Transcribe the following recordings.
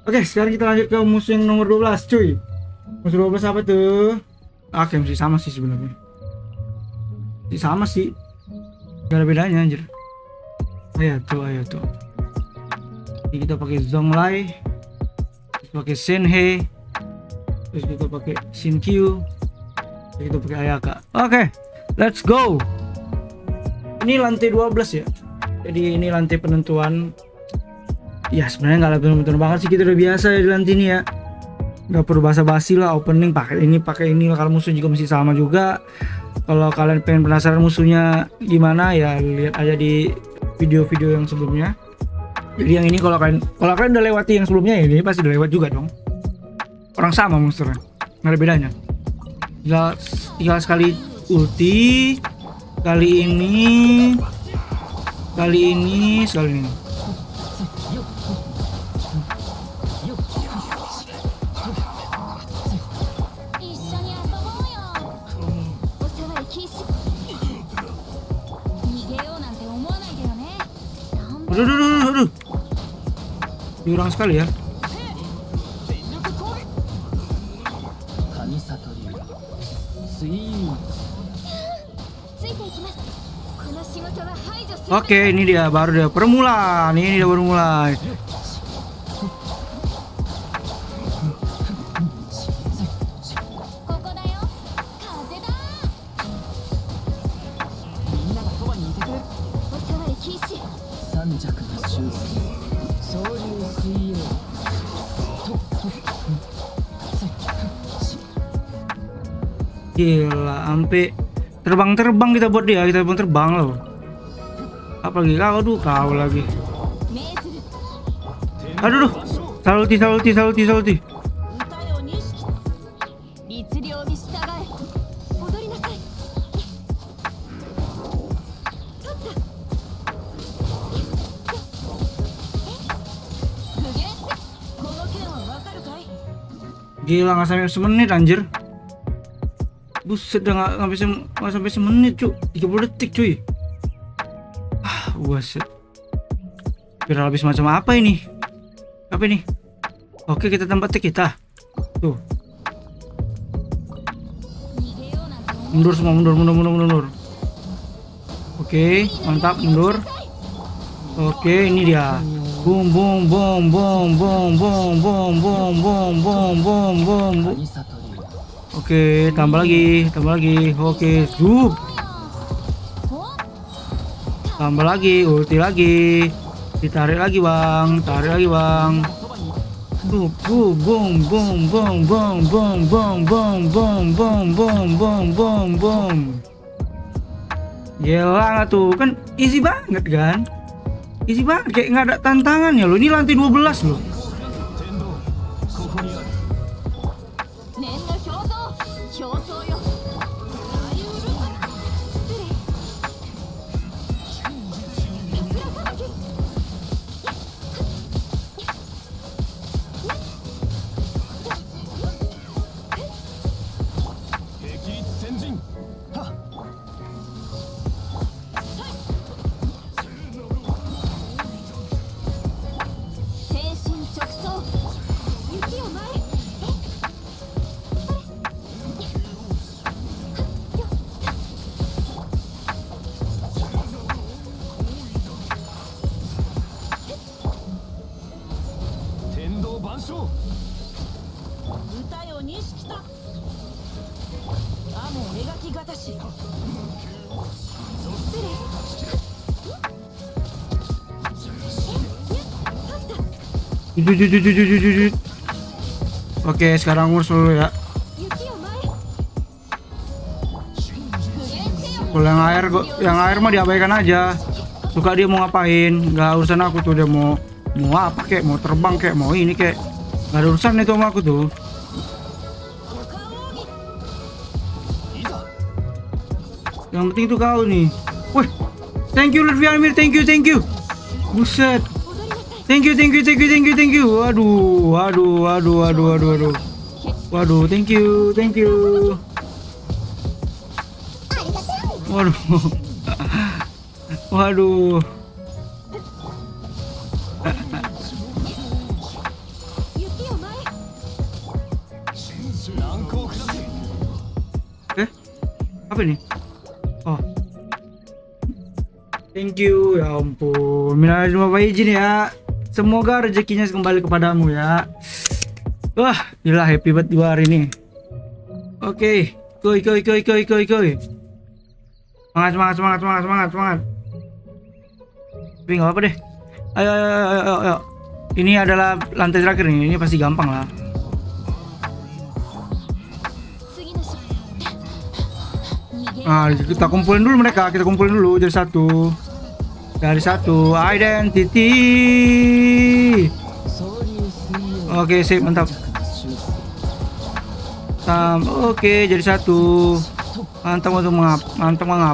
Oke, sekarang kita lanjut ke musuh yang nomor 12, cuy. Musuh 12 apa tuh? Oke, masih sama sih sebenarnya. Masih sama sih. Gak ada bedanya anjir. Ayo tuh. Ini kita pakai Zonglai. Terus pakai Shenhe. Terus kita pakai Shinkyu. Terus kita pakai Ayaka. Oke, let's go. Ini lantai 12 ya. Jadi ini lantai penentuan. Ya sebenarnya nggak ada penentuan banget sih, kita udah biasa ya di lantai ini ya. Nggak perlu basa-basi lah, opening pakai ini. Kalau musuh juga masih sama juga. Kalau kalian pengen penasaran musuhnya gimana ya lihat aja di video-video yang sebelumnya. Jadi yang ini kalau kalian udah lewati yang sebelumnya ya ini pasti udah lewat juga dong. Orang sama monsternya, nggak ada bedanya. Tinggal sekali ulti. Kali ini. Aduh. Jurang sekali ya. Oke, ini dia permulaan. Ini dia baru mulai. Gila, sampai terbang kita buat dia, kita terbang loh. Apalagi kau lagi. Aduh. Salty. Gila, nggak sampai semenit anjir. Buset, udah nggak sampai semenit cu, 30 detik cuy. Buset. Viral habis macam apa ini? Oke, kita tempat kita. Tuh. Mundur semua, mundur. Oke, mantap, mundur. Oke, ini dia. Boom. Oke, tambah lagi. Oke, zup. Tambah lagi, ulti lagi. Ditarik lagi, Bang. Boom. Gila nggak tuh? Kan easy banget kan? Kayak nggak ada tantangannya loh. Ini lantai 12 loh. Oke, sekarang ngurus dulu ya. Kalau yang air mah diabaikan aja. Suka dia mau ngapain, nggak urusan aku tuh. Dia mau apa kek, mau terbang kek, mau ini kek, nggak ada urusan itu sama aku tuh. Yang penting itu kau nih. Wih, thank you Lutfi Amir, thank you. Buset. Thank you. Waduh, thank you. Waduh. apa ini? Oh, thank you, ya ampun. Minal aidin wal faizin ya. Semoga rezekinya kembali kepadamu ya. Wah, gila happy banget gua hari ini. Oke, koi. Semangat. Tapi nggak apa deh. Ayo. Ini adalah lantai terakhir nih. Ini pasti gampang lah. Nah, kita kumpulin dulu mereka. Kita kumpulin dulu jadi satu. Dari satu identity. Oke, sip, mantap. Oke, jadi satu. Mantap untuk mengap.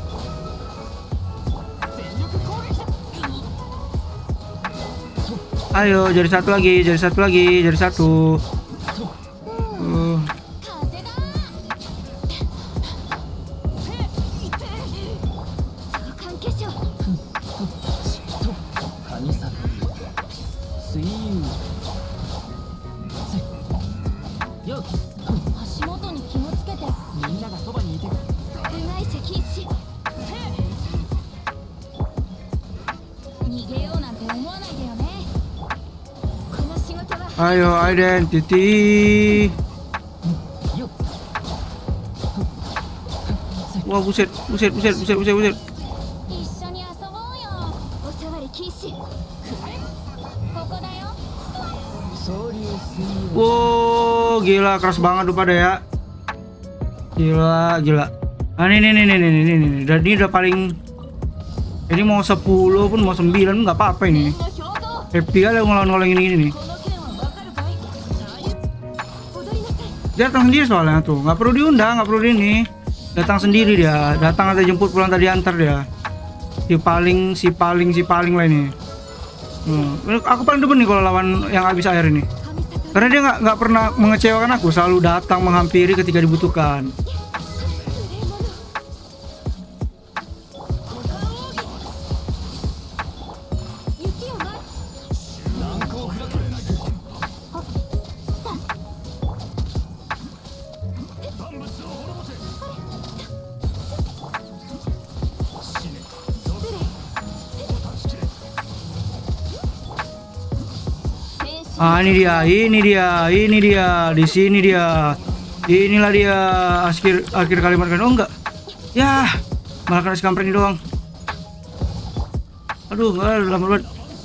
Ayo, jadi satu lagi. Ayo, identity. Wah, buset. Wow, gila, keras banget tuh pada ya. Gila. Ah, ini. Dan ini udah paling. Ini mau 10 pun mau 9 nggak apa-apa ini. Happy kali ngelawan ini nih. Dia datang sendiri soalnya tuh, nggak perlu diundang, nggak perlu ini. Datang sendiri dia, datang atau jemput pulang tadi antar dia. Si paling lah ini. Aku paling demen nih kalau lawan yang habis air ini. Karena dia nggak pernah mengecewakan aku, selalu datang menghampiri ketika dibutuhkan. Ah, ini dia, di sini dia. Inilah dia akhir kalimat kan. Oh enggak. Ya, malah kena skamper ini doang. Aduh, lama banget.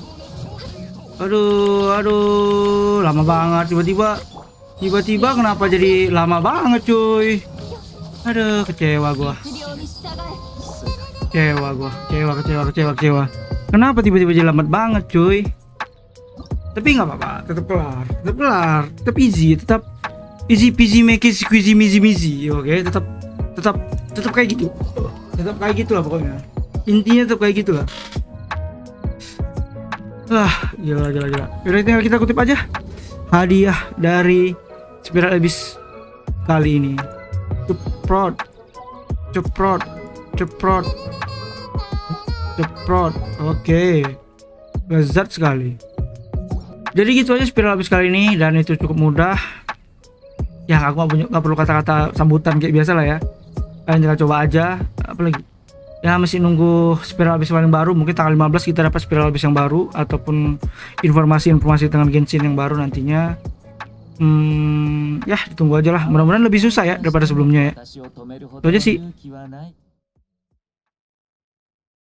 Aduh, lama banget tiba-tiba kenapa jadi lama banget, cuy. Aduh, kecewa gua. Kecewa. Kenapa tiba-tiba jadi lambat banget, cuy? Tapi nggak apa-apa, tetap kelar, tetap easy peasy make it squeezy mizi, oke, tetap kayak gitu, lah pokoknya, intinya tetap kayak gitu lah. Gila. Yaudah, tinggal kita kutip aja hadiah dari Spiral Abyss kali ini. Ceprot, oke, lezat sekali. Jadi gitu aja Spiral Abyss kali ini, dan itu cukup mudah. Ya, aku nggak perlu kata-kata sambutan kayak biasa lah ya. Kalian tinggal coba aja. Apalagi ya, masih nunggu Spiral Abyss paling baru. Mungkin tanggal 15 kita dapat Spiral Abyss yang baru, ataupun informasi tentang Genshin yang baru nantinya. Ya, ditunggu aja lah. Mudah-mudahan lebih susah ya daripada sebelumnya ya. Itu aja sih.